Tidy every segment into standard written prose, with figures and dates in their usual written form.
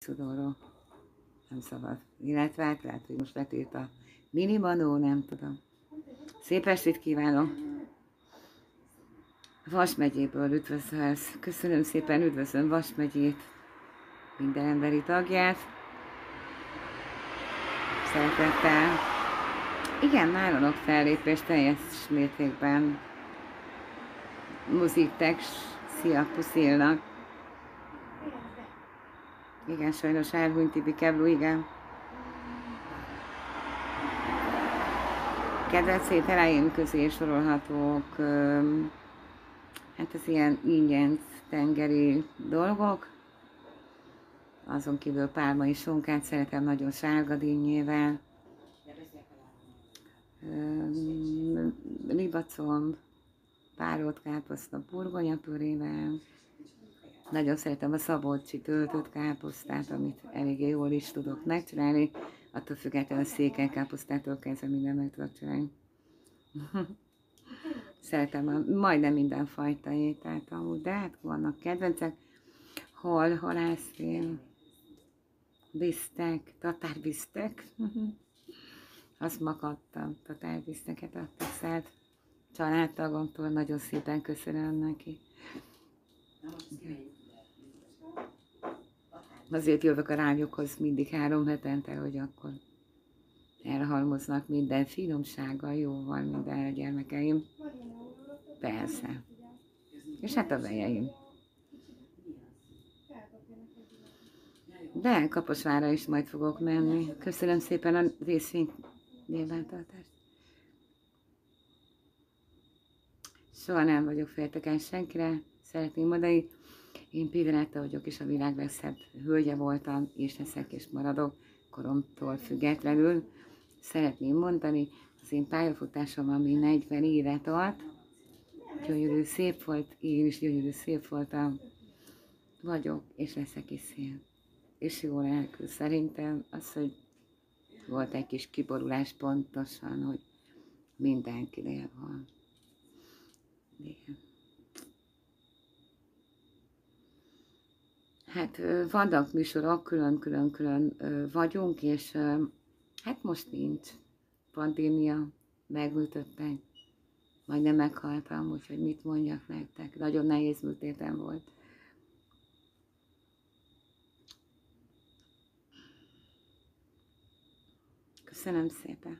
Szudorról nem szabad. Illetve hát lehet, hogy most letért a minimanó, nem tudom. Szép estét kívánok! Vas megyéből üdvözölsz. Köszönöm szépen, üdvözlöm Vas megyét, minden emberi tagját. Szeretettel. Igen, nálunk fellépés teljes mértékben. Muziktex, szia, puszilnak. Igen, sajnos elhunyt Tibi Keblú, igen. Kedvenc ételeim közé sorolhatók, hát ez ilyen ingyen tengeri dolgok. Azon kívül pálmai sonkát szeretem nagyon sárga dinnyével. Ribacomb, párolt káposzta burgonyapürével. Nagyon szeretem a szabolcsi töltött káposztát, amit eléggé jól is tudok megcsinálni. Attól függetlenül a székely káposztától kezdve minden meg tudok csinálni. Szeretem majdnem minden fajta ételt amúgy, de hát vannak kedvencek. Halászlén, bisztek, tatárbisztek. Azt makadtam, tatárbiszteket adtak szállt családtagomtól, nagyon szépen köszönöm neki. Azért jövök a rányokhoz mindig 3 hetente, hogy akkor elhalmoznak minden finomsággal, jóval minden a gyermekeim. Persze. És hát a vejeim. De Kaposvárra is majd fogok menni. Köszönöm szépen a részvényt, nyilvántartást. Soha nem vagyok félteken senkire, szeretném mondani. Én Piviletta vagyok, és a világ legszebb hölgye voltam, és leszek, és maradok koromtól függetlenül. Szeretném mondani, az én pályafutásom, ami 40 éve tart, gyönyörű szép volt, én is gyönyörű szép voltam, vagyok, és leszek is szép. És jó lelkű. Szerintem az, hogy volt egy kis kiborulás pontosan, hogy mindenkinél van. Igen. Hát vannak műsorok, külön-külön vagyunk, és hát most nincs. Pandémia, megműtöttek, majdnem meghaltam, úgyhogy mit mondjak nektek. Nagyon nehéz műtétem volt. Köszönöm szépen.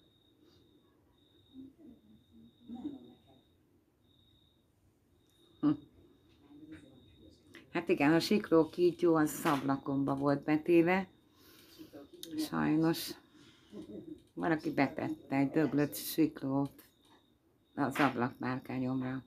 Hát igen, a sikló kígyó az szablakomba volt betéve. Sajnos valaki betette egy döglött siklót az ablakmárkányomra.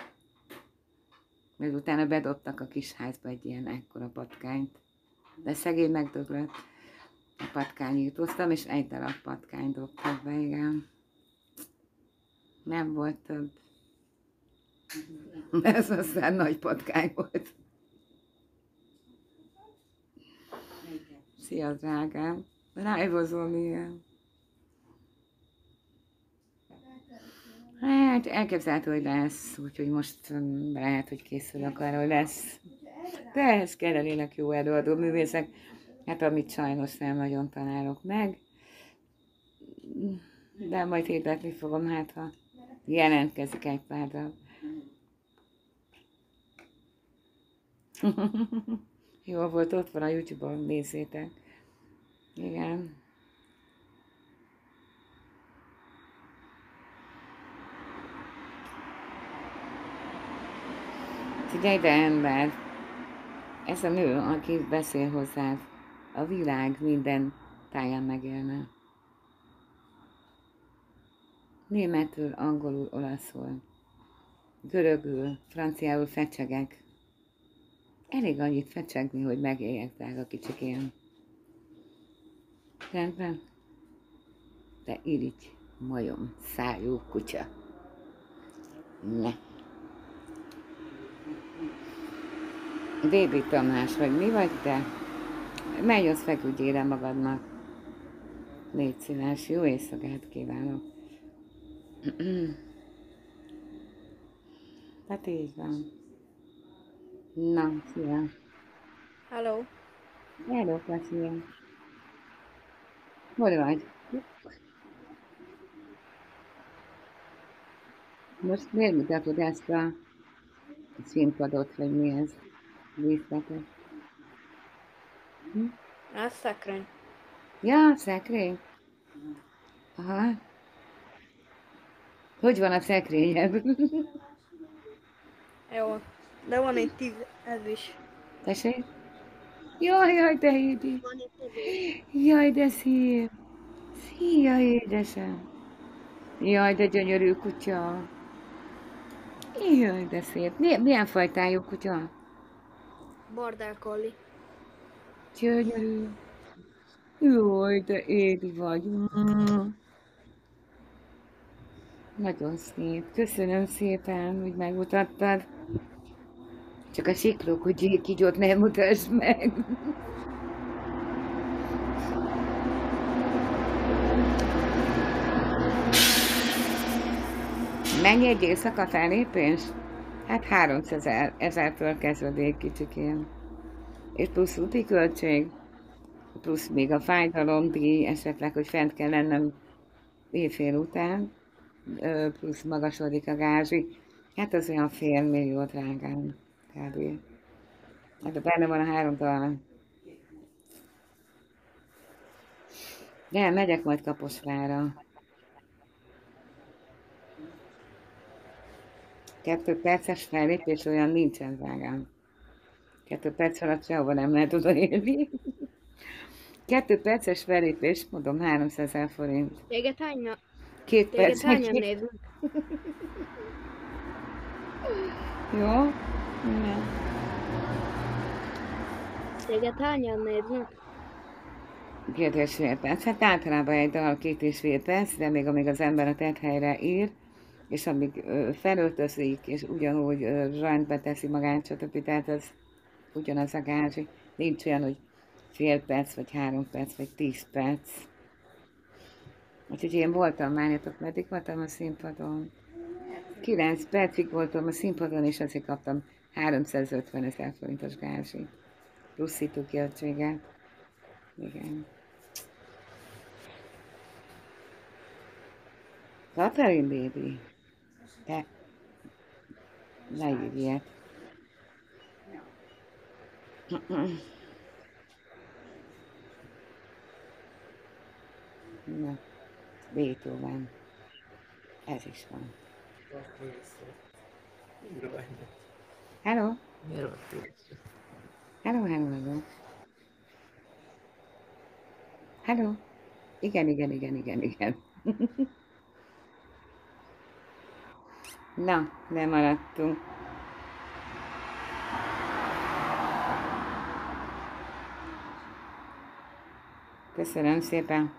Még utána bedobtak a kis házba egy ilyen ekkora patkányt. De szegény megdöglött. A patkányítoztam, és egy darab patkány dobtak be, igen. Nem volt több. Ez aztán nagy patkány volt. Szia, drágám! Rájvozom, ilyen. Hát elképzelhető, hogy lesz, úgyhogy most lehet, hogy készülök arra, hogy lesz. De ehhez kellenének jó előadó művészek, hát amit sajnos nem nagyon találok meg. De majd hirdetni fogom, hát ha jelentkezik egy pár darab. Jó volt, ott van a YouTube-on, nézzétek. Igen. Figyelj, de ember, ez a nő, aki beszél hozzád, a világ minden táján megélne. Németül, angolul, olaszul, görögül, franciául fecsegek. Elég annyit fecsegni, hogy megéljek, drága kicsikém. Rendben? Te irigy, majom, szájú kutya. Ne. Débi Tamás, vagy mi vagy te? Menj, az feküdjél magadnak. Légy szíves, jó éjszakát kívánok. Hát így van. Na, szia. Hello. Hello, Kacia. Hol vagy? Most miért mutatod ezt a színpadot, vagy mi ez? Díszletet? Hm? Ez szekrény. Ja, szekrény. Aha. Hogy van a szekrényed? Jó. De van egy 10, ez is. Tessék? Jaj, jaj, te Hédi. Van itt ez is. Jaj, de szép. Szia, édesem. Jaj, de gyönyörű kutya. Jaj, de szép. Milyen fajtájú kutya? Bordel collie. Gyönyörű. Jaj, de édi vagy. Nagyon szép. Köszönöm szépen, hogy megmutattad. Csak a sikló kígyót nem mutasd meg. Mennyi egy éjszaka fellépés? Hát 300 ezertől kezdődik kicsikén. És plusz úti költség, plusz még a fájdalomdíj, esetleg, hogy fent kell lennem éjfél után, plusz magasodik a gázsi. Hát az olyan $500,000 drágán kb. Hát benne van a 3 talaj. De megyek majd Kaposvára. 2 perces fellépés olyan nincsen, drágám. 2 perc alatt sehova nem lehet odaérni. 2 perces fellépés, mondom, 300 000 forint. Téged hányan? 2 perc. Néznek? Jó? Igen. Téged hányan néznek? 2,5 perc. Hát általában egy dal 2,5 perc, de még amíg az ember a tett-helyre ír, és amíg felöltözik, és ugyanúgy rendbe teszi magát, stb. Tehát ez ugyanaz a gázsi. Nincs olyan, hogy fél perc, vagy 3 perc, vagy 10 perc. Úgyhogy én voltam, várjatok, meddig voltam a színpadon? 9 percig voltam a színpadon, és azért kaptam 350 000 forintos gázsit. Plusz szitu költséget. Igen. Katalin baby, te ne írj ilyet. Na, Beethoven. Ez is van. Hello? Hello, hello, hello. Hello? Igen, igen, igen, igen, igen. Na, lemaradtunk. Köszönöm szépen.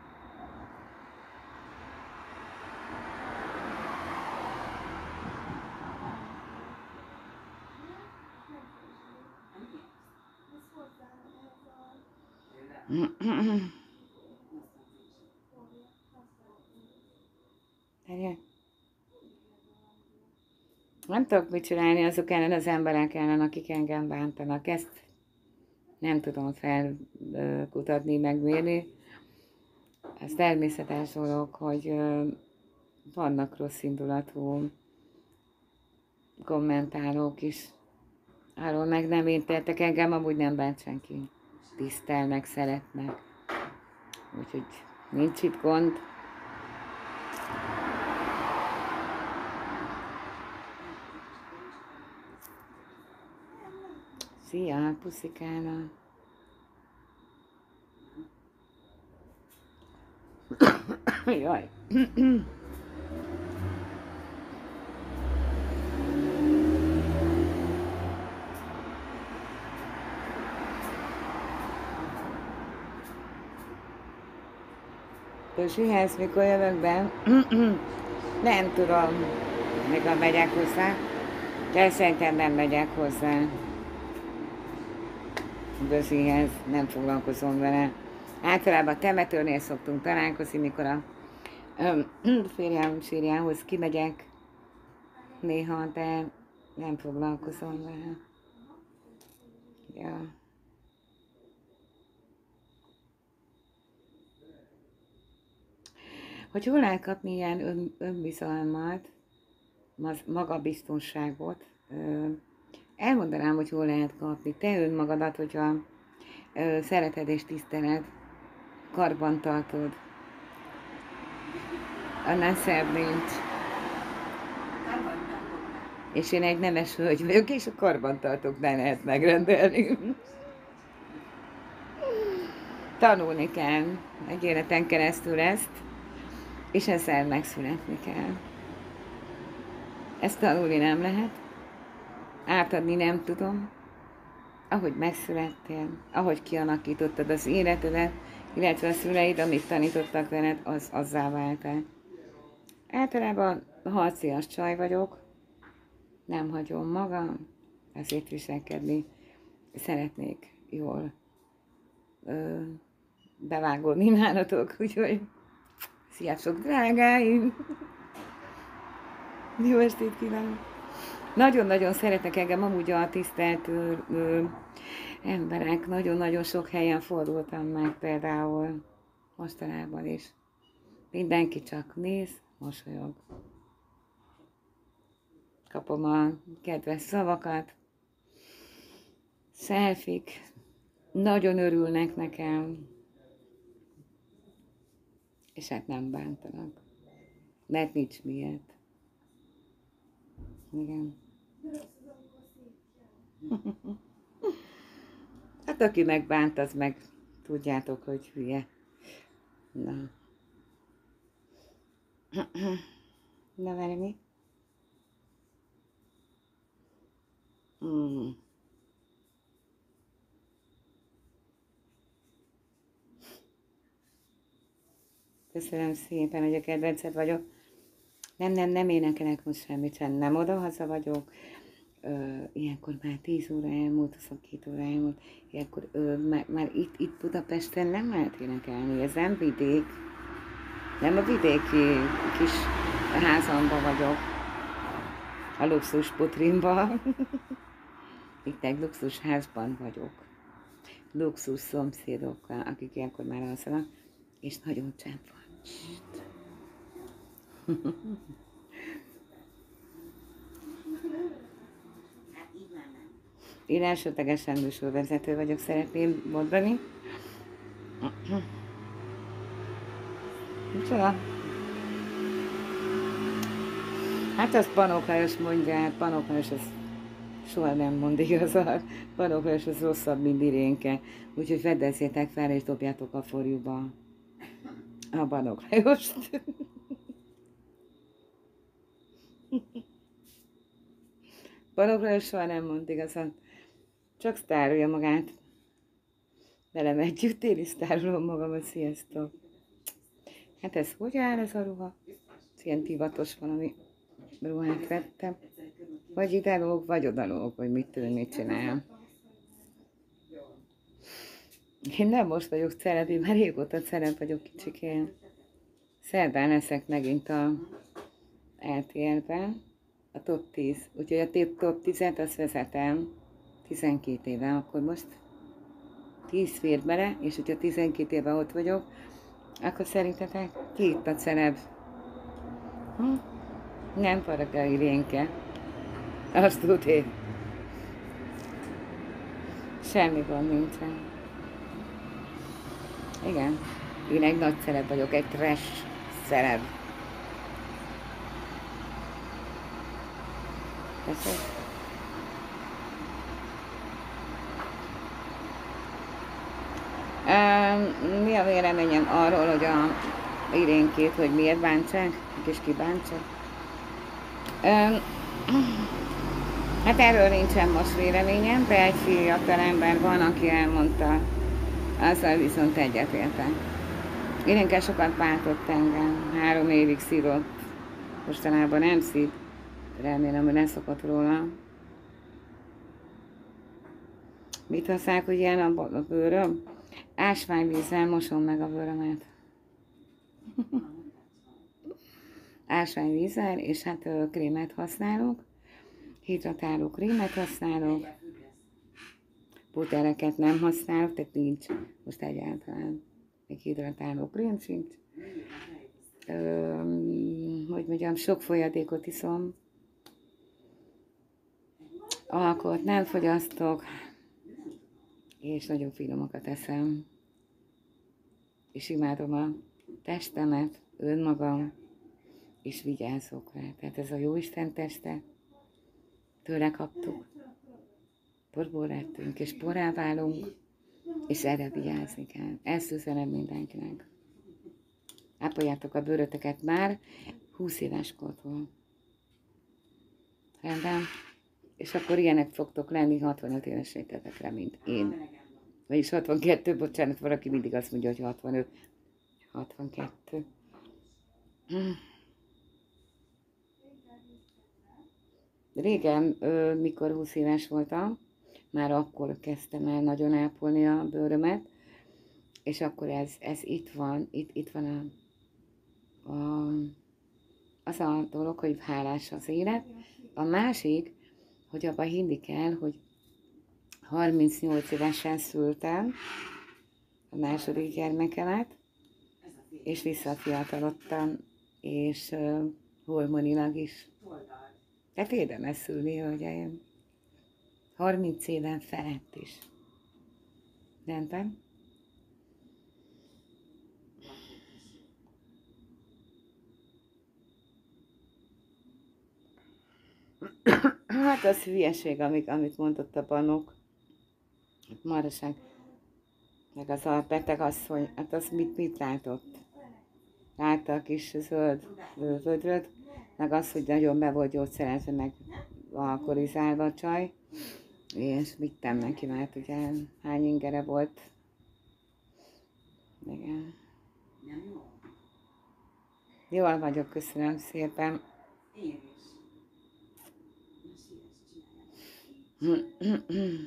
Nem tudok mit csinálni azok ellen az emberek ellen, akik engem bántanak. Ezt nem tudom felkutatni, megmérni. Ez természetes dolog, hogy vannak rossz indulatú kommentálók is. Arról meg nem értettek, engem amúgy nem bánt senki. Tisztelnek, szeretnek. Úgyhogy nincs itt gond. Szia, puszikána. Jaj. Kösihez mikor jövök be? Nem tudom, mikor megyek hozzá. De szerintem nem megyek hozzá. Bözihez, nem foglalkozom vele. Általában temetőnél szoktunk találkozni, mikor a férjem sírjához kimegyek néha, de nem foglalkozom vele. Ja. hogy hol lehet kapni ilyen önbizalmat, magabiztonságot, elmondanám, hogy hol lehet kapni. Te önmagadat, hogyha szereted és tiszteled, karban tartod, annál szebb nincs. És én egy nemes hölgy vagyok, és a karbantartóknál lehet megrendelni. Tanulni kell egy életen keresztül ezt, és ezzel megszületni kell. Ezt tanulni nem lehet, átadni nem tudom. Ahogy megszülettél, ahogy kialakítottad az életedet, illetve a szüleid, amit tanítottak veled, az azzá váltál. Általában harcias csaj vagyok, nem hagyom magam, ezért viselkedni szeretnék jól bevágódni nálatok, úgyhogy sziasztok, drágáim! Jó estét kívánok! Nagyon-nagyon szeretek engem amúgy a tisztelt emberek, nagyon-nagyon sok helyen fordultam meg, például mostanában is. Mindenki csak néz, mosolyog. Kapom a kedves szavakat, selfik, nagyon örülnek nekem, és hát nem bántanak, mert nincs miért. Igen. Hát aki megbánt, az meg tudjátok, hogy hülye. Na. Na, várj, mi? Köszönöm szépen, hogy a kedvenced vagyok. Nem énekelek most semmit sem, nem oda-haza vagyok. Ilyenkor már 10 óra elmúlt, 22 óra elmúlt. Ilyenkor már itt Budapesten nem lehet énekelni, ez nem vidék. Nem a vidéki kis házamban vagyok. A luxus putrimban. Itt egy luxus házban vagyok. Luxus szomszédokkal, akik ilyenkor már alszanak, és nagyon csend van. Én elsődlegesen műsorvezető vagyok, szeretném mondani. Micsoda? Hát azt Panók Lajos mondja, hát Panók Lajos az soha nem mond igazat. Panók Lajos az rosszabb, mint Irénke. Úgyhogy fedezzétek fel és dobjátok a forjúba a Panók Lajost. Panók Lajos soha nem mond igazat. Csak sztárolja magát. Velem együtt én is sztárolom magamat, sziasztok. Hát ez hogy áll ez a ruha? Ez ilyen divatos valami ruhát vettem. Vagy ide lóg, vagy oda lóg, vagy mit tudom, mit csinálom. Én nem most vagyok celeb, én már régóta celeb vagyok kicsikén. Szerdán leszek megint a RTL-ben, a top 10. Úgyhogy a top 10-et azt vezetem 12 éve, akkor most 10 fér bele, és hogyha 12 éve ott vagyok, akkor szerintetek ki itt a celeb? Nem Faragá Irénke. Azt tudod. Semmi gond nincsen. Igen, én egy nagy celeb vagyok, egy trash celeb. Tessék? Mi a véleményem arról, hogy a Irénkét, hogy miért bántsák, és ki bántsa? Hát erről nincsen most véleményem, de egy fiatal ember van, aki elmondta, azzal viszont egyetértek. Irénke sokat bántott engem, 3 évig szívott, mostanában nem szív, remélem, hogy leszokott róla. Mit használják, hogy ilyen a bőröm? Ásványvízzel mosom meg a bőrömet. Ásványvízzel, és hát krémet használok. Hidratáló krémet használok. Putereket nem használok, tehát nincs most egyáltalán. Egy hidratáló krém sincs. hogy mondjam, sok folyadékot iszom, alkoholt nem fogyasztok, és nagyon finomokat eszem, és imádom a testemet, önmagam, és vigyázok rá. Tehát ez a Jóisten teste, tőle kaptuk, porból lettünk, és porrá válunk, és erre vigyázni kell. Ezt üzenem mindenkinek. Ápoljátok a bőröteket már 20 éves kortól. Rendben? És akkor ilyenek fogtok lenni 65 éves létetekre, mint én. Vagyis 62, bocsánat, valaki mindig azt mondja, hogy 65. 62. Régen, mikor 20 éves voltam, már akkor kezdtem el nagyon ápolni a bőrömet, és akkor ez itt van, itt van az a dolog, hogy hálás az élet. A másik, hogy abban hinni kell, hogy 38 évesen szültem a második gyermekemet, és visszafiatalodtam, és hormonilag is. Tehát érdemes szülni, hölgyeim. 30 éven felett is. Rendben? Hát az hülyeség, amit mondott a Banok. Maraság. Meg az a beteg asszony, hát az mit látott? Látta a kis zöld vödröt, meg az, hogy nagyon be volt gyógyszerezve, meg alkoholizálva a csaj, és vittem neki, mert ugye hány ingere volt. Igen. Jól vagyok, köszönöm szépen. Én is.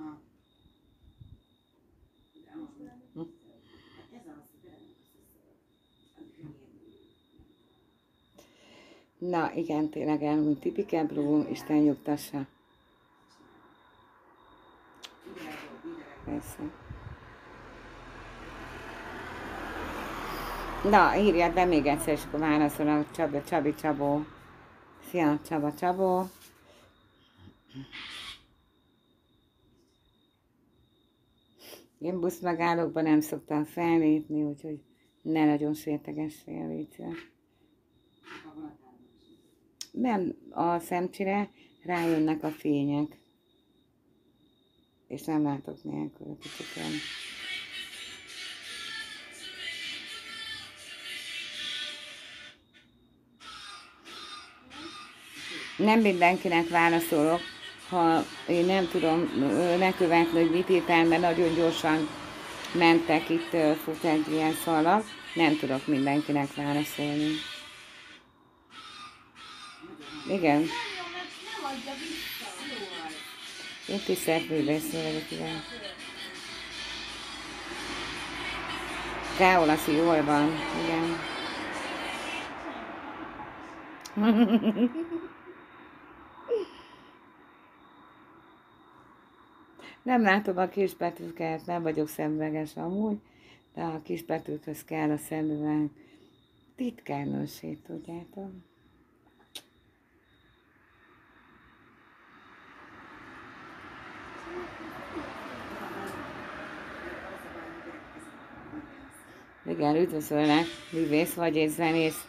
Na igen, tényleg elmúlt Tipike Brú, Isten nyugtassa. Persze. Na, írjad be még egyszer, és akkor válaszol a Csabi Csabó. Szia, Csaba Csabó. Én buszmegállókban nem szoktam fellépni, úgyhogy ne nagyon sértegessél, légy. Nem, a szemcsire rájönnek a fények, és nem látok nélkül kicsit. Nem mindenkinek válaszolok, ha én nem tudom lekövetni, hogy mit írtál, mert nagyon gyorsan mentek, itt fut egy ilyen szalag, nem tudok mindenkinek válaszolni. Igen. Én tisztelt művésző vagyok, igen. Káolaszi, jól van, igen. Nem látom a kisbetűket, nem vagyok szemüveges amúgy, de a kisbetűkhöz kell a szemüveg. Titkárnősét, tudjátok. Igen, üdvözöllek, művész vagy és zenész.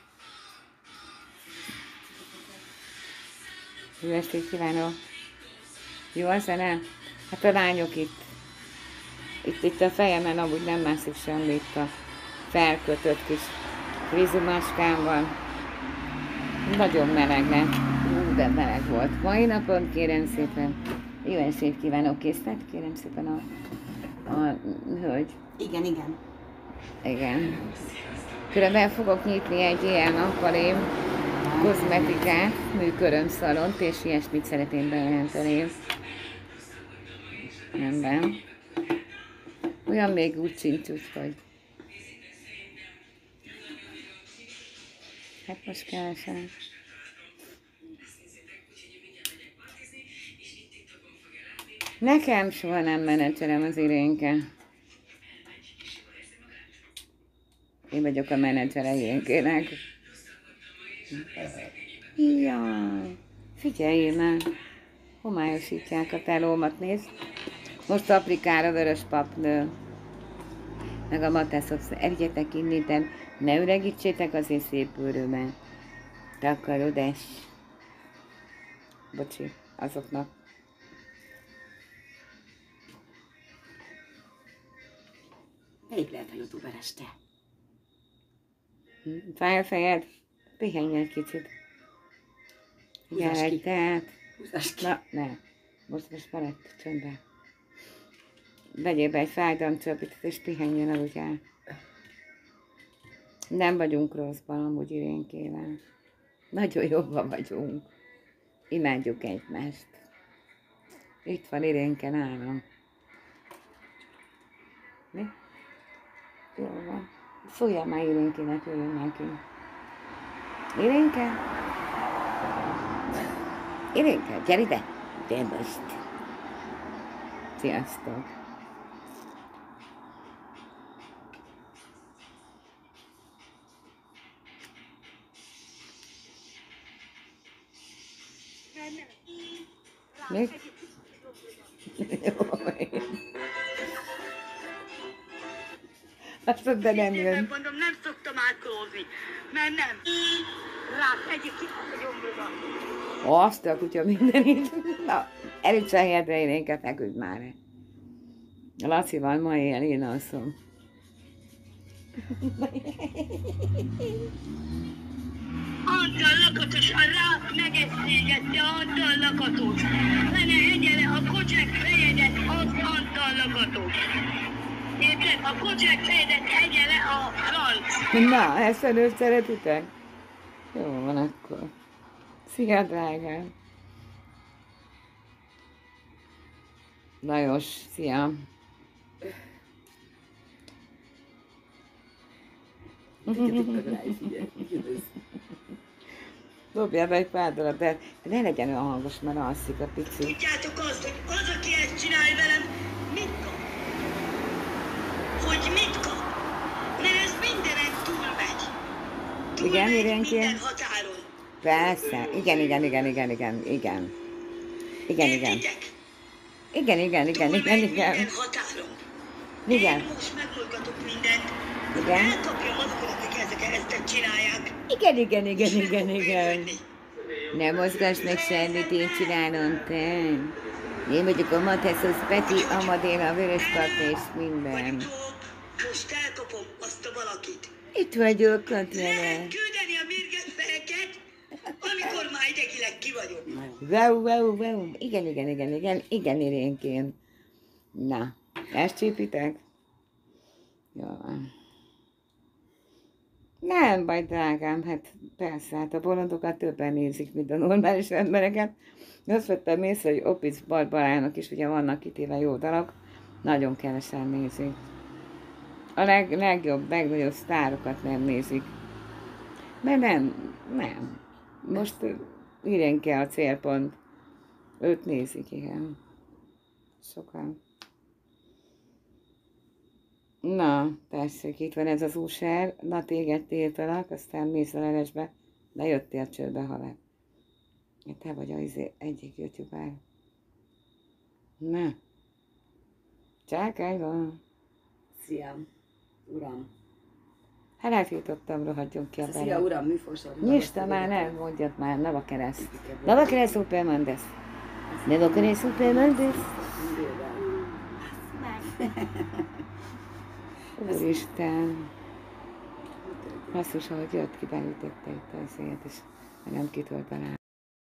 Jó estét kívánok! Jó a zene? Hát a lányok itt a fejemen amúgy nem mászik semmi, itt a felkötött kis vizumáskám van. Nagyon meleg lett. De meleg volt. Mai napon kérem szépen, jó estét kívánok, készített? Kérem szépen a hölgy. Igen, igen. Igen. Körülbelül fogok nyitni egy ilyen akvarém kozmetikát, műkörömszalont, és ilyesmit szeretném bejelenteni. Rendben. Olyan még úgy sincs, úgyhogy. Hát most keresem. Nekem soha nem menedzserem az Irénke. Én vagyok a menedzsere Irénkének. Jaj, figyelj már! Homályosítják a telómat, nézd. Most paprikára vörös pap nő. Meg a mateszok, egyetek inniten, ne üregítsétek az én szép bőrömet. Takarodás. Bocsi, azoknak. Melyik lehet a youtuberes te? Fáj a fejed? Pihenj egy kicsit. Húzás Gyere, ki. tehát. Húzás ki. Na, ne. Most felett, csöndbe. Vegyél be egy fájdalomcsapítót és pihenjen aludjál. Nem vagyunk rosszban amúgy Irénkével. Nagyon jobban vagyunk. Imádjuk egymást. Itt van Irénke nálam. Mi? Jól van. Szóljál már Irénkének, jöjjön neki. Irénke? Irénke, gyere ide! De most. Sziasztok! Még? Azt mondta, nem jön. Mondom, nem szoktam átkolózni, mert nem. Rá, tegyük ki a gyomrodat. Azt a kutya mindenit. Na, elütsz a helyedre, Irénke, feküdj már. Lacival ma éjjel én alszom. Antal lakatosan rá megeszélgette Antal lakatos. Lene egyele a kocsek fejedet az Antal lakatos. Érted? A kocsek fejedet egyele a franc. Na, ezt a nőt szeretitek? Jó van akkor. Szia, drágám. Lajos, szia. Dobjál be egy pádolat, de ne legyen olyan hangos, mert alszik a pici. Tudjátok azt, hogy az, aki ezt csinálja velem, mit kap? Hogy mit kap? Mert ez mindenen túlmegy. Igen, Túlmegy Irénkém? minden határon. Persze, igen. Értitek? Igen. Túlmegy minden határon. Igen. Én most megmozgatok mindent. Igen. Elkapjam azokat, akik ezt csinálják. Igen. Ne mozgass meg semmit, én csinálom, te. Én vagyok a Mateszos Peti, Amadéla, a Vöröspap és minden. Vagy dob, most elkapom azt a valakit. Itt vagyok, Lehet Katjana. küldeni a mérget fejeket, amikor már idegileg ki vagyok. Wow. Igen, Irénkén. Na, ezt csípitek? Jó van. Nem baj, drágám, hát persze, hát a bolondokat többen nézik, mint a normális embereket. Azt vettem észre, hogy Opic Barbarának is ugye vannak kitéve jó dalok, nagyon kevesen nézik. A legnagyobb sztárokat nem nézik. Mert nem. Most Irénke a célpont. Őt nézik, igen. Sokan. Na, tessék, itt van ez az úser. Na, téged tiltalak, aztán mész a levesbe. De jöttél csődbe, haver. Te vagy az egyik youtuber. Na. Csákány van. Szia, uram. Hát eltiltottam, rohadjon ki a Szia, bele. uram, műfosod. Nyista már, nem mondjad már, Navakereszt. Navakereszt Supermandes. Navakereszt Supermandes. Úristen. Basszus, ahogy jött ki, beütötte itt a szélt, és nem kitölt alá.